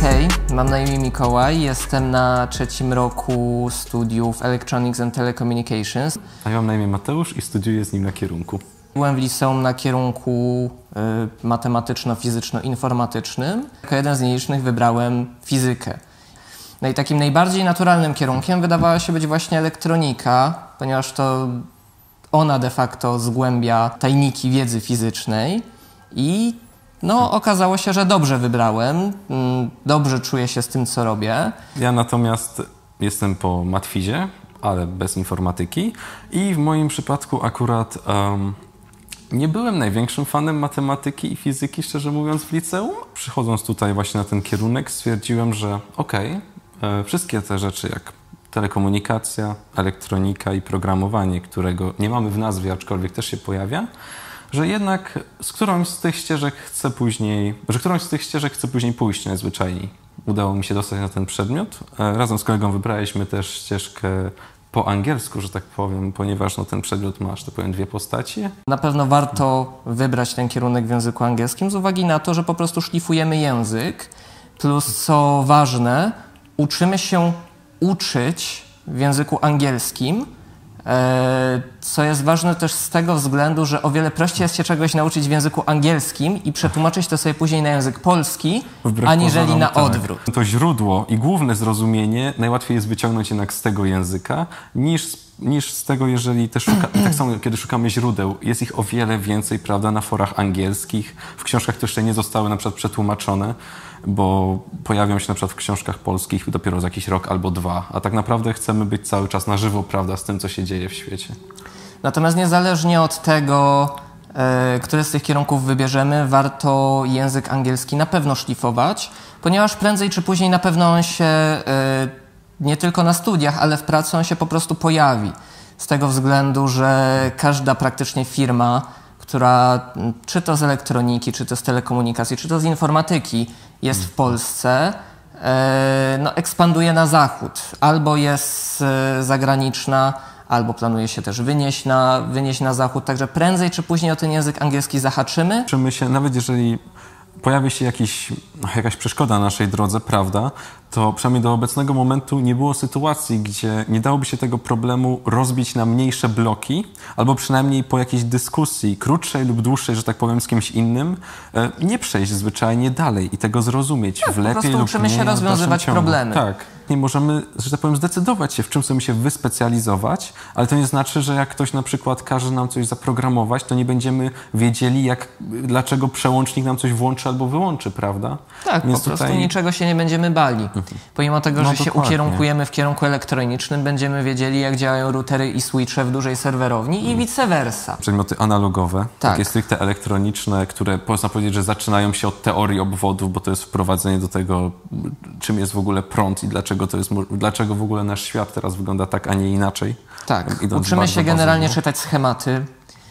Hej, mam na imię Mikołaj, jestem na 3. roku studiów Electronics and Telecommunications. A ja mam na imię Mateusz i studiuję z nim na kierunku. Byłem w liceum na kierunku matematyczno-fizyczno-informatycznym. Jako jeden z nielicznych wybrałem fizykę. No i takim najbardziej naturalnym kierunkiem wydawała się być właśnie elektronika, ponieważ to ona de facto zgłębia tajniki wiedzy fizycznej i no, okazało się, że dobrze wybrałem, dobrze czuję się z tym, co robię. Ja natomiast jestem po matfizie, ale bez informatyki i w moim przypadku akurat nie byłem największym fanem matematyki i fizyki, szczerze mówiąc, w liceum. Przychodząc tutaj właśnie na ten kierunek, stwierdziłem, że wszystkie te rzeczy jak telekomunikacja, elektronika i programowanie, którego nie mamy w nazwie, aczkolwiek też się pojawia, że jednak z którąś z tych ścieżek chcę później pójść najzwyczajniej. Udało mi się dostać na ten przedmiot. Razem z kolegą wybraliśmy też ścieżkę po angielsku, że tak powiem, ponieważ ten przedmiot ma, że tak powiem, dwie postacie. Na pewno warto wybrać ten kierunek w języku angielskim z uwagi na to, że po prostu szlifujemy język, plus co ważne, uczymy się uczyć w języku angielskim, co jest ważne też z tego względu, że o wiele prościej jest się czegoś nauczyć w języku angielskim i przetłumaczyć to sobie później na język polski, aniżeli na odwrót. To źródło i główne zrozumienie najłatwiej jest wyciągnąć jednak z tego języka, niż z tego, jeżeli też tak samo kiedy szukamy źródeł, jest ich o wiele więcej, prawda, na forach angielskich, w książkach, które jeszcze nie zostały na przykład przetłumaczone, bo pojawią się na przykład w książkach polskich dopiero za jakiś rok albo dwa, a tak naprawdę chcemy być cały czas na żywo, prawda, z tym, co się dzieje w świecie. Natomiast niezależnie od tego, który z tych kierunków wybierzemy, warto język angielski na pewno szlifować, ponieważ prędzej czy później na pewno on się nie tylko na studiach, ale w pracy on się po prostu pojawi. Z tego względu, że każda praktycznie firma, która czy to z elektroniki, czy to z telekomunikacji, czy to z informatyki jest w Polsce, ekspanduje na zachód. Albo jest zagraniczna, albo planuje się też wynieść na zachód. Także prędzej czy później o ten język angielski zahaczymy. Uczymy się, nawet jeżeli pojawi się jakaś przeszkoda na naszej drodze, prawda, to przynajmniej do obecnego momentu nie było sytuacji, gdzie nie dałoby się tego problemu rozbić na mniejsze bloki, albo przynajmniej po jakiejś dyskusji, krótszej lub dłuższej, że tak powiem, z kimś innym, nie przejść zwyczajnie dalej i tego zrozumieć w lepiej lub mniej. Po prostu uczymy się rozwiązywać problemy. Tak. Nie możemy, że tak powiem, zdecydować się, w czym chcemy się wyspecjalizować, ale to nie znaczy, że jak ktoś na przykład każe nam coś zaprogramować, to nie będziemy wiedzieli, dlaczego przełącznik nam coś włączy albo wyłączy, prawda? Tak, więc po prostu niczego się nie będziemy bali. Pomimo tego, że się ukierunkujemy w kierunku elektronicznym, będziemy wiedzieli, jak działają routery i switche w dużej serwerowni i vice versa. Przedmioty analogowe, tak. Takie stricte elektroniczne, które można powiedzieć, że zaczynają się od teorii obwodów, bo to jest wprowadzenie do tego, czym jest w ogóle prąd i dlaczego w ogóle nasz świat teraz wygląda tak, a nie inaczej. Tak, uczymy się generalnie czytać schematy,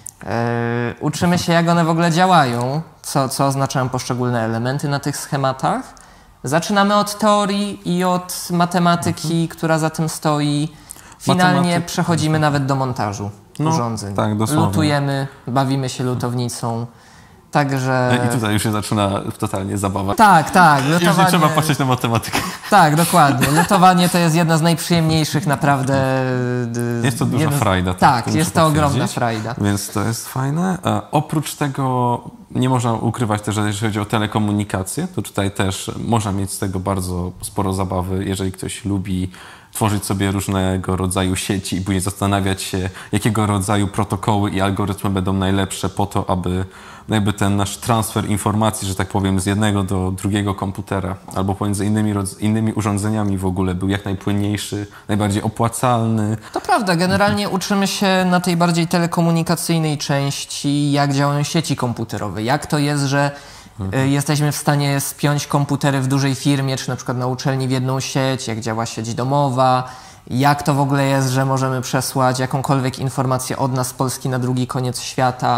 uczymy się, jak one w ogóle działają, co oznaczają poszczególne elementy na tych schematach. Zaczynamy od teorii i od matematyki, która za tym stoi. Finalnie przechodzimy nawet do montażu urządzeń. Tak, dosłownie. Lutujemy, bawimy się lutownicą. Także... I tutaj już się zaczyna totalnie zabawa. Tak. Lutowanie... Już nie trzeba patrzeć na matematykę. Tak, dokładnie. Lutowanie to jest jedna z najprzyjemniejszych naprawdę... Jest to duża frajda. Tak, jest to ogromna frajda. Więc to jest fajne. Oprócz tego nie można ukrywać też, że jeżeli chodzi o telekomunikację, to tutaj też można mieć z tego bardzo sporo zabawy, jeżeli ktoś lubi tworzyć sobie różnego rodzaju sieci i później zastanawiać się, jakiego rodzaju protokoły i algorytmy będą najlepsze po to, aby ten nasz transfer informacji, że tak powiem, z jednego do drugiego komputera albo pomiędzy innymi urządzeniami w ogóle był jak najpłynniejszy, najbardziej opłacalny. To prawda, generalnie uczymy się na tej bardziej telekomunikacyjnej części, jak działają sieci komputerowe. Jak to jest, że jesteśmy w stanie spiąć komputery w dużej firmie, czy na przykład na uczelni w jedną sieć, jak działa sieć domowa, jak to w ogóle jest, że możemy przesłać jakąkolwiek informację od nas z Polski na drugi koniec świata.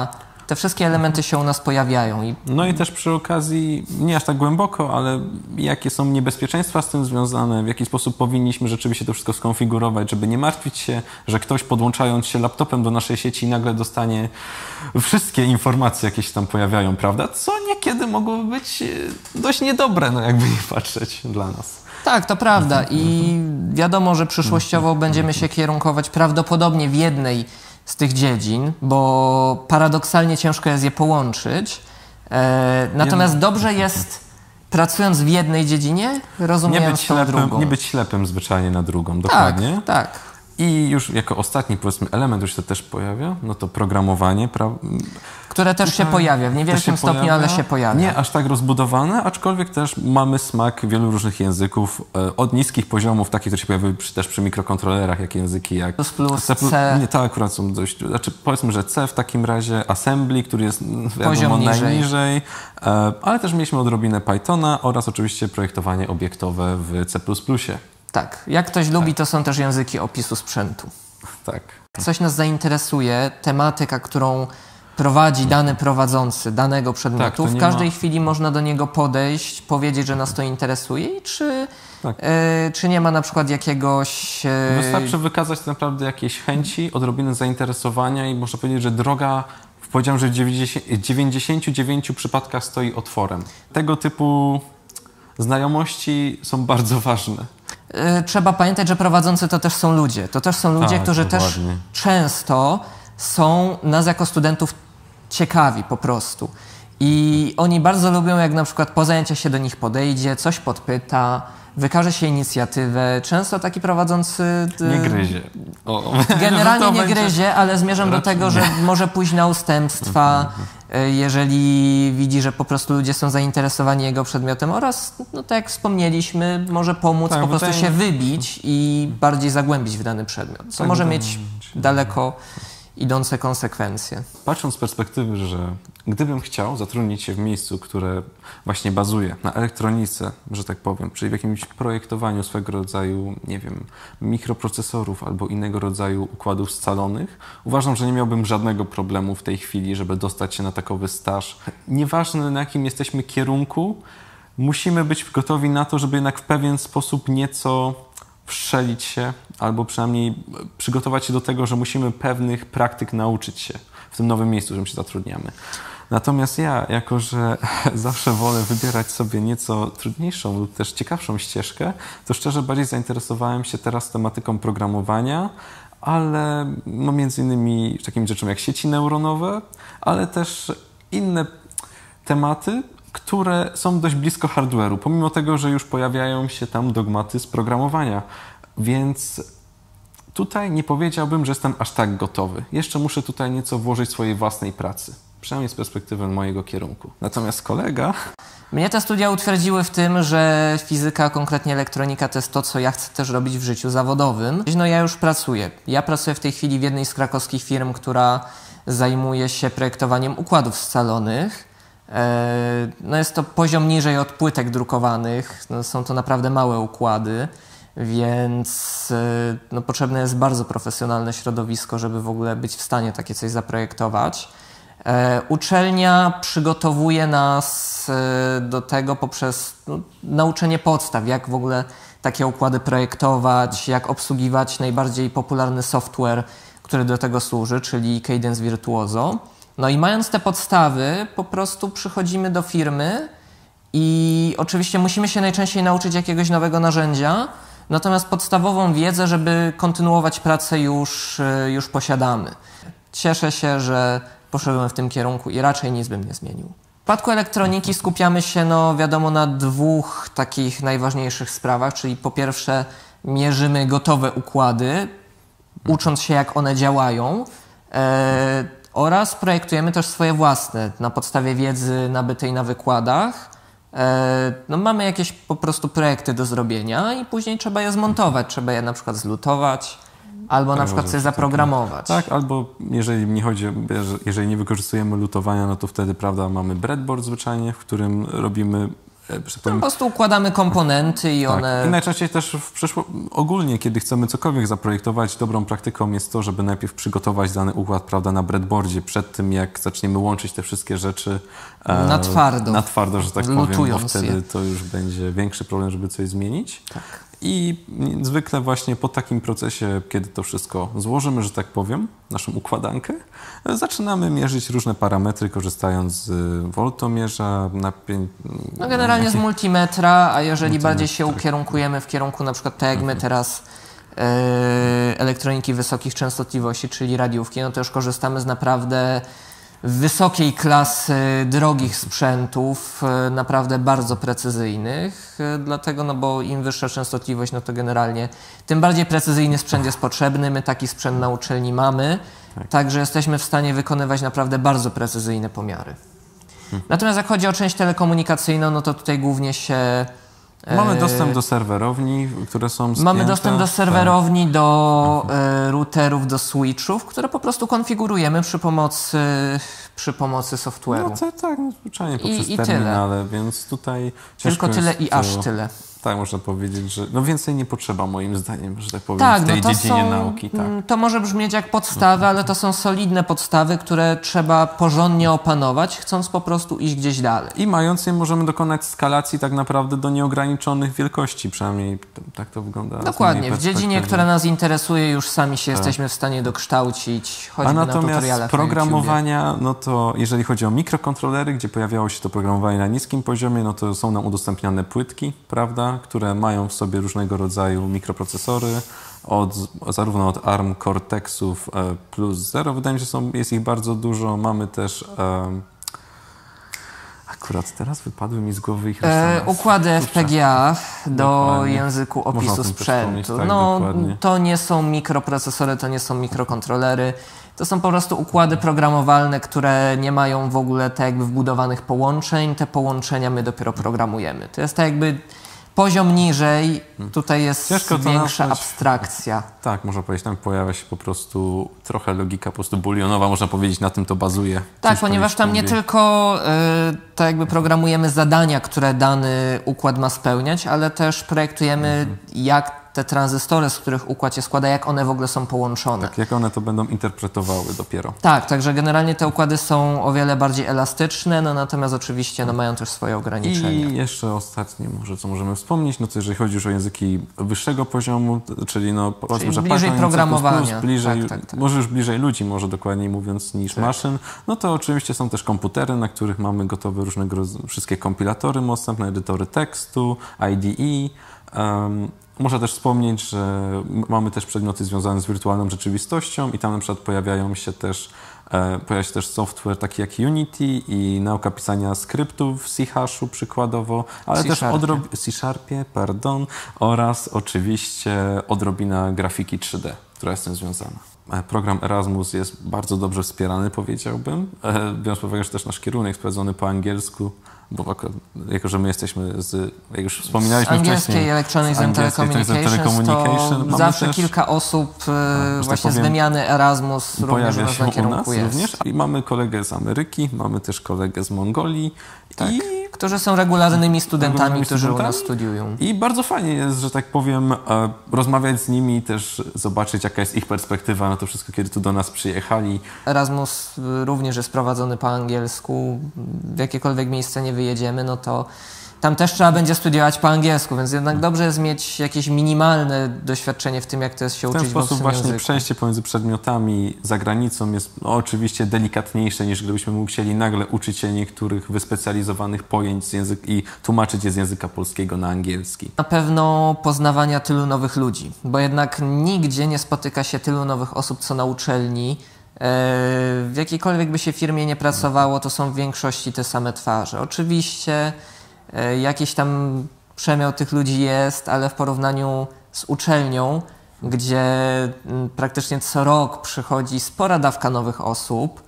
te wszystkie elementy się u nas pojawiają. No i też przy okazji, nie aż tak głęboko, ale jakie są niebezpieczeństwa z tym związane, w jaki sposób powinniśmy rzeczywiście to wszystko skonfigurować, żeby nie martwić się, że ktoś podłączając się laptopem do naszej sieci nagle dostanie wszystkie informacje, jakie się tam pojawiają, prawda? Co niekiedy mogło być dość niedobre, no jakby nie patrzeć dla nas. Tak, to prawda i wiadomo, że przyszłościowo będziemy się kierunkować prawdopodobnie w jednej z tych dziedzin, bo paradoksalnie ciężko jest je połączyć. Natomiast dobrze jest, pracując w jednej dziedzinie, rozumiejąc tą drugą. Nie być ślepym zwyczajnie na drugą, dokładnie. Tak. I już jako ostatni, powiedzmy, element, już się też pojawia, no to programowanie. Które też się pojawia, w niewielkim stopniu, ale się pojawia. Nie aż tak rozbudowane, aczkolwiek też mamy smak wielu różnych języków, od niskich poziomów, takich, które się pojawiły też przy mikrokontrolerach, jak języki jak C. Nie, to akurat są dość, znaczy powiedzmy, że C w takim razie, Assembly, który jest wiadomo najniżej, ale też mieliśmy odrobinę Pythona oraz oczywiście projektowanie obiektowe w C++. Tak, jak ktoś lubi, to są też języki opisu sprzętu. Tak. Coś nas zainteresuje, tematyka, którą prowadzi dany prowadzący danego przedmiotu. Tak, w każdej chwili można do niego podejść, powiedzieć, że nas to interesuje i czy nie ma na przykład jakiegoś... Wystarczy wykazać tak naprawdę jakieś chęci, odrobinę zainteresowania i można powiedzieć, że droga, powiedziałem, że w 99 przypadkach stoi otworem. Tego typu znajomości są bardzo ważne. Trzeba pamiętać, że prowadzący to też są ludzie. To też są ludzie, którzy też często są nas jako studentów ciekawi po prostu. I oni bardzo lubią, jak na przykład po zajęciach się do nich podejdzie, coś podpyta, wykaże się inicjatywę. Często taki prowadzący... Nie gryzie. Generalnie nie gryzie, ale zmierzam do tego, że może pójść na ustępstwa, jeżeli widzi, że po prostu ludzie są zainteresowani jego przedmiotem oraz, no tak jak wspomnieliśmy, może pomóc po prostu się wybić i bardziej zagłębić w dany przedmiot, co może mieć daleko idące konsekwencje. Patrząc z perspektywy, że gdybym chciał zatrudnić się w miejscu, które właśnie bazuje na elektronice, że tak powiem, czyli w jakimś projektowaniu swego rodzaju, nie wiem, mikroprocesorów albo innego rodzaju układów scalonych, uważam, że nie miałbym żadnego problemu w tej chwili, żeby dostać się na takowy staż. Nieważne, na jakim jesteśmy kierunku, musimy być gotowi na to, żeby jednak w pewien sposób nieco wszczelić się, albo przynajmniej przygotować się do tego, że musimy pewnych praktyk nauczyć się w tym nowym miejscu, w którym się zatrudniamy. Natomiast ja, jako że zawsze wolę wybierać sobie nieco trudniejszą lub też ciekawszą ścieżkę, to szczerze bardziej zainteresowałem się teraz tematyką programowania, ale no między innymi takimi rzeczami jak sieci neuronowe, ale też inne tematy, które są dość blisko hardware'u, pomimo tego, że już pojawiają się tam dogmaty z programowania. Więc tutaj nie powiedziałbym, że jestem aż tak gotowy. Jeszcze muszę tutaj nieco włożyć swojej własnej pracy, przynajmniej z perspektywy mojego kierunku. Natomiast kolega... Mnie te studia utwierdziły w tym, że fizyka, konkretnie elektronika, to jest to, co ja chcę też robić w życiu zawodowym. No ja już pracuję. Ja pracuję w tej chwili w jednej z krakowskich firm, która zajmuje się projektowaniem układów scalonych. No jest to poziom niżej od płytek drukowanych, no są to naprawdę małe układy, więc no potrzebne jest bardzo profesjonalne środowisko, żeby w ogóle być w stanie takie coś zaprojektować. Uczelnia przygotowuje nas do tego poprzez nauczenie podstaw, jak w ogóle takie układy projektować, jak obsługiwać najbardziej popularny software, który do tego służy, czyli Cadence Virtuoso. No i mając te podstawy, po prostu przychodzimy do firmy i oczywiście musimy się najczęściej nauczyć jakiegoś nowego narzędzia, natomiast podstawową wiedzę, żeby kontynuować pracę już posiadamy. Cieszę się, że poszedłem w tym kierunku i raczej nic bym nie zmienił. W przypadku elektroniki skupiamy się, no wiadomo, na dwóch takich najważniejszych sprawach, czyli po pierwsze mierzymy gotowe układy, ucząc się jak one działają, oraz projektujemy też swoje własne na podstawie wiedzy nabytej na wykładach. No mamy jakieś po prostu projekty do zrobienia i później trzeba je zmontować, trzeba je na przykład zlutować albo na przykład coś zaprogramować. Tak, albo jeżeli nie wykorzystujemy lutowania, no to wtedy, prawda, mamy breadboard zwyczajnie, w którym robimy że Po prostu układamy komponenty i one... I najczęściej też ogólnie, kiedy chcemy cokolwiek zaprojektować, dobrą praktyką jest to, żeby najpierw przygotować dany układ, prawda, na breadboardzie przed tym, jak zaczniemy łączyć te wszystkie rzeczy na twardo. Na twardo, że tak powiem, bo wtedy je. to już będzie większy problem, żeby coś zmienić. Tak. I zwykle właśnie po takim procesie, kiedy to wszystko złożymy, że tak powiem, naszą układankę, zaczynamy mierzyć różne parametry, korzystając z woltomierza, napięć... No generalnie z multimetra, a jeżeli bardziej się ukierunkujemy w kierunku na przykład tak jak my teraz elektroniki wysokich częstotliwości, czyli radiówki, no to już korzystamy z naprawdę wysokiej klasy drogich sprzętów, naprawdę bardzo precyzyjnych, dlatego, no bo im wyższa częstotliwość, no to generalnie tym bardziej precyzyjny sprzęt jest potrzebny. My taki sprzęt na uczelni mamy, także jesteśmy w stanie wykonywać naprawdę bardzo precyzyjne pomiary. Natomiast jak chodzi o część telekomunikacyjną, no to tutaj głównie się... Mamy dostęp do serwerowni, które są spięte. Mamy dostęp do serwerowni, do routerów, do switchów, które po prostu konfigurujemy przy pomocy software'u. No tak, no, zwyczajnie poprzez I terminale, więc tutaj tylko tyle i aż tyle. Tak, można powiedzieć, że no więcej nie potrzeba moim zdaniem, że tak powiem, tak, w tej no dziedzinie nauki. Tak. To może brzmieć jak podstawy, ale to są solidne podstawy, które trzeba porządnie opanować, chcąc po prostu iść gdzieś dalej. I mając je możemy dokonać skalacji tak naprawdę do nieograniczonych wielkości, przynajmniej tak to wygląda. Dokładnie, w dziedzinie, która nas interesuje, już sami się jesteśmy w stanie dokształcić, choćby na tutorialach. A natomiast programowania, no to jeżeli chodzi o mikrokontrolery, gdzie pojawiało się to programowanie na niskim poziomie, no to są nam udostępniane płytki, prawda, które mają w sobie różnego rodzaju mikroprocesory, zarówno od ARM Cortexów plus 0. Wydaje mi się, że jest ich bardzo dużo. Mamy też... akurat teraz wypadły mi z głowy ich układy FPGA do języku opisu sprzętu. Tak, no, to nie są mikroprocesory, to nie są mikrokontrolery. To są po prostu układy programowalne, które nie mają w ogóle tak jakby wbudowanych połączeń. Te połączenia my dopiero programujemy. To jest tak jakby poziom niżej, tutaj jest większa abstrakcja. Tak, można powiedzieć, tam pojawia się po prostu trochę logika po prostu bulionowa, można powiedzieć, na tym to bazuje. Tak, ponieważ tam nie tylko tak jakby programujemy zadania, które dany układ ma spełniać, ale też projektujemy jak te tranzystory, z których układ się składa, jak one w ogóle są połączone. Tak, jak one to będą interpretowały dopiero. Tak, także generalnie te układy są o wiele bardziej elastyczne, no natomiast oczywiście mają też swoje ograniczenia. I jeszcze ostatnie może, co możemy wspomnieć, no to jeżeli chodzi już o języki wyższego poziomu, czyli no powiedzmy, że bliżej programowania. Tak. Może już bliżej ludzi, może dokładniej mówiąc, niż maszyn, no to oczywiście są też komputery, na których mamy gotowe wszystkie kompilatory mocne, edytory tekstu, IDE. Można też wspomnieć, że mamy też przedmioty związane z wirtualną rzeczywistością i tam na przykład pojawia się też software taki jak Unity i nauka pisania skryptów w C-Hashu przykładowo, ale też C-Sharpie, oraz oczywiście odrobina grafiki 3D, która jest z tym związana. Program Erasmus jest bardzo dobrze wspierany, powiedziałbym, biorąc pod uwagę, że też nasz kierunek jest prowadzony po angielsku, bo jako, że my jesteśmy jak już wspominaliśmy wcześniej, Electronics and Telecommunications, to zawsze też, kilka osób właśnie z wymiany Erasmus pojawia się u nas również. I mamy kolegę z Ameryki, mamy też kolegę z Mongolii. Tak. Którzy są regularnymi studentami, którzy u nas studiują. I bardzo fajnie jest, że tak powiem, rozmawiać z nimi i też zobaczyć, jaka jest ich perspektywa na to wszystko, kiedy tu do nas przyjechali. Erasmus również jest prowadzony po angielsku. W jakiekolwiek miejsce nie wyjedziemy, no to tam też trzeba będzie studiować po angielsku, więc jednak dobrze jest mieć jakieś minimalne doświadczenie w tym, jak to jest się uczyć w obcym języku. W ten sposób właśnie przejście pomiędzy przedmiotami za granicą jest oczywiście delikatniejsze, niż gdybyśmy musieli nagle uczyć się niektórych wyspecjalizowanych pojęć i tłumaczyć je z języka polskiego na angielski. Na pewno poznawania tylu nowych ludzi, bo jednak nigdzie nie spotyka się tylu nowych osób, co na uczelni. W jakiejkolwiek by się firmie nie pracowało, to są w większości te same twarze. Oczywiście jakiś tam przemiał tych ludzi jest, ale w porównaniu z uczelnią, gdzie praktycznie co rok przychodzi spora dawka nowych osób,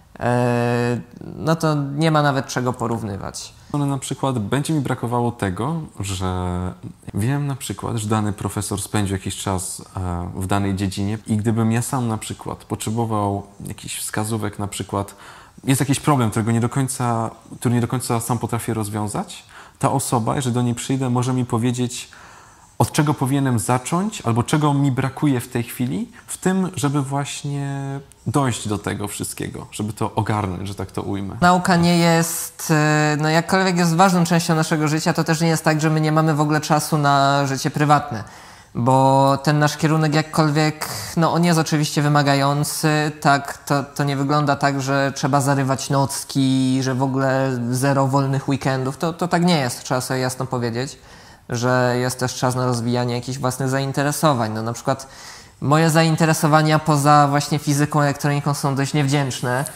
no to nie ma nawet czego porównywać. Ale na przykład będzie mi brakowało tego, że wiem na przykład, że dany profesor spędził jakiś czas w danej dziedzinie i gdybym ja sam na przykład potrzebował jakichś wskazówek, na przykład jest jakiś problem, który nie do końca sam potrafię rozwiązać, ta osoba, jeżeli do niej przyjdę, może mi powiedzieć, od czego powinienem zacząć, albo czego mi brakuje w tej chwili, w tym, żeby właśnie dojść do tego wszystkiego, żeby to ogarnąć, że tak to ujmę. Nauka nie jest, no jakkolwiek jest ważną częścią naszego życia, to też nie jest tak, że my nie mamy w ogóle czasu na życie prywatne. Bo ten nasz kierunek jakkolwiek, no on jest oczywiście wymagający, tak, to nie wygląda tak, że trzeba zarywać nocki, że w ogóle zero wolnych weekendów, to tak nie jest, trzeba sobie jasno powiedzieć, że jest też czas na rozwijanie jakichś własnych zainteresowań. No na przykład moje zainteresowania poza właśnie fizyką, elektroniką są dość niewdzięczne,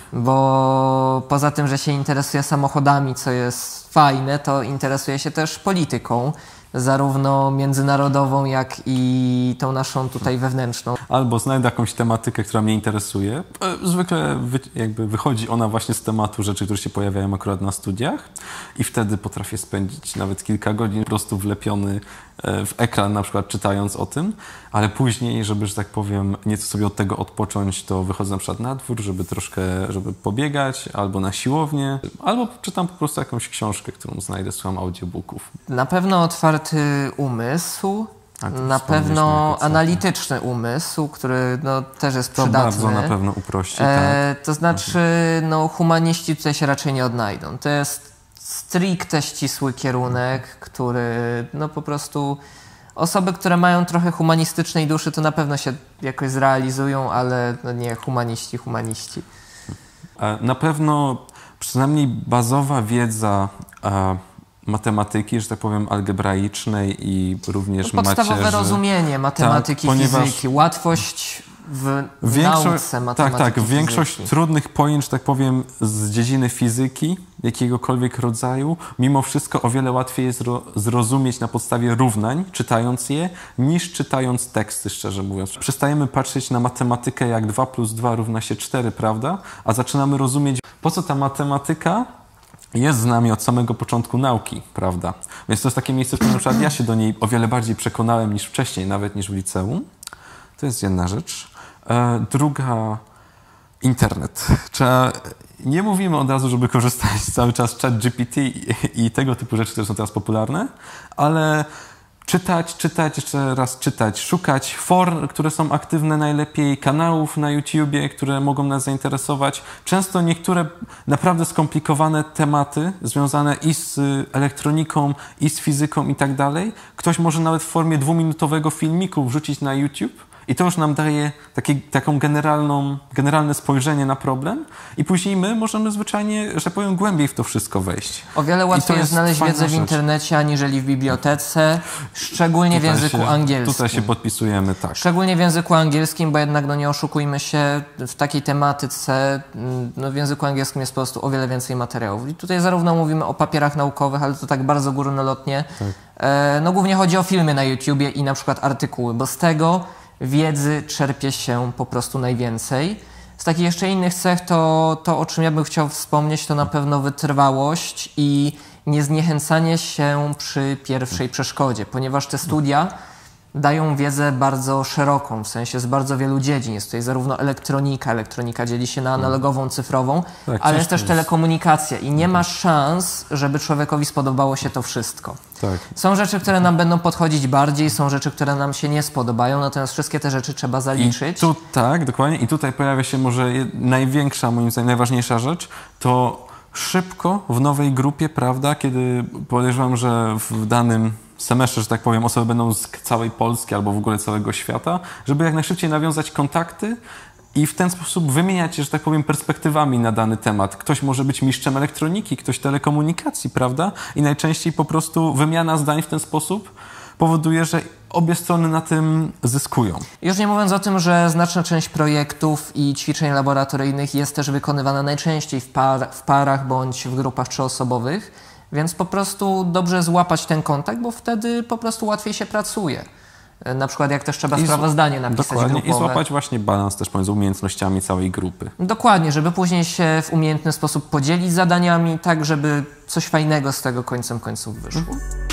bo poza tym, że się interesuję samochodami, co jest fajne, to interesuję się też polityką, zarówno międzynarodową, jak i tą naszą tutaj wewnętrzną. Albo znajdę jakąś tematykę, która mnie interesuje. Zwykle jakby wychodzi ona właśnie z tematu rzeczy, które się pojawiają akurat na studiach i wtedy potrafię spędzić nawet kilka godzin po prostu wlepiony w ekran, na przykład czytając o tym, ale później, żeby, że tak powiem, nieco sobie od tego odpocząć, to wychodzę na przykład na dwór, żeby pobiegać, albo na siłownię, albo czytam po prostu jakąś książkę, którą znajdę, słucham audiobooków. Na pewno otwarty umysł, na pewno analityczny umysł, który no, też jest przydatny. To bardzo na pewno uprości. Tak. To znaczy, no, humaniści tutaj się raczej nie odnajdą. To jest stricte ścisły kierunek, który no po prostu osoby, które mają trochę humanistycznej duszy, to na pewno się jakoś zrealizują, ale no nie humaniści. Na pewno przynajmniej bazowa wiedza matematyki, że tak powiem, algebraicznej i również podstawowe rozumienie matematyki, fizyki, łatwość w nauce matematyki. Tak, większość trudnych pojęć, że tak powiem, z dziedziny fizyki, jakiegokolwiek rodzaju, mimo wszystko o wiele łatwiej jest zrozumieć na podstawie równań, czytając je, niż czytając teksty, szczerze mówiąc. Przestajemy patrzeć na matematykę jak 2 + 2 równa się 4, prawda? A zaczynamy rozumieć, po co ta matematyka jest z nami od samego początku nauki, prawda? Więc to jest takie miejsce, w którym na przykład ja się do niej o wiele bardziej przekonałem niż wcześniej, nawet niż w liceum. To jest jedna rzecz. Druga, internet. Nie mówimy od razu, żeby korzystać cały czas z ChatGPT i tego typu rzeczy, które są teraz popularne, ale czytać, jeszcze raz czytać, szukać form, które są aktywne najlepiej, kanałów na YouTubie, które mogą nas zainteresować. Często niektóre naprawdę skomplikowane tematy związane i z elektroniką, i z fizyką i tak dalej, ktoś może nawet w formie 2-minutowego filmiku wrzucić na YouTube i to już nam daje taką generalne spojrzenie na problem i później my możemy zwyczajnie, że powiem, głębiej w to wszystko wejść. O wiele łatwiej jest znaleźć wiedzę w internecie, aniżeli w bibliotece, szczególnie w języku angielskim. Tutaj się podpisujemy, tak. Szczególnie w języku angielskim, bo jednak no nie oszukujmy się, w takiej tematyce no w języku angielskim jest po prostu o wiele więcej materiałów. I tutaj zarówno mówimy o papierach naukowych, ale to tak bardzo górnolotnie. Tak. No głównie chodzi o filmy na YouTubie i na przykład artykuły, bo z tego wiedzy czerpie się po prostu najwięcej. Z takich jeszcze innych cech to o czym ja bym chciał wspomnieć, to na pewno wytrwałość i niezniechęcanie się przy pierwszej przeszkodzie, ponieważ te studia dają wiedzę bardzo szeroką, w sensie z bardzo wielu dziedzin. Jest tutaj zarówno elektronika dzieli się na analogową, cyfrową, tak, ale jest też telekomunikacja i nie ma szans, żeby człowiekowi spodobało się to wszystko. Tak. Są rzeczy, które nam będą podchodzić bardziej, są rzeczy, które nam się nie spodobają, natomiast wszystkie te rzeczy trzeba zaliczyć. Tak, dokładnie. I tutaj pojawia się może największa, moim zdaniem, najważniejsza rzecz, to szybko w nowej grupie, prawda, kiedy podejrzewam, że w danym semestrze, że tak powiem, osoby będą z całej Polski albo w ogóle całego świata, żeby jak najszybciej nawiązać kontakty i w ten sposób wymieniać się, że tak powiem, perspektywami na dany temat. Ktoś może być mistrzem elektroniki, ktoś telekomunikacji, prawda? I najczęściej po prostu wymiana zdań w ten sposób powoduje, że obie strony na tym zyskują. Już nie mówiąc o tym, że znaczna część projektów i ćwiczeń laboratoryjnych jest też wykonywana najczęściej w parach bądź w grupach trzyosobowych, więc po prostu dobrze złapać ten kontakt, bo wtedy po prostu łatwiej się pracuje. Na przykład jak też trzeba sprawozdanie napisać dokładnie, grupowe. I złapać właśnie balans też pomiędzy umiejętnościami całej grupy. Dokładnie, żeby później się w umiejętny sposób podzielić zadaniami, tak żeby coś fajnego z tego końcem końców wyszło.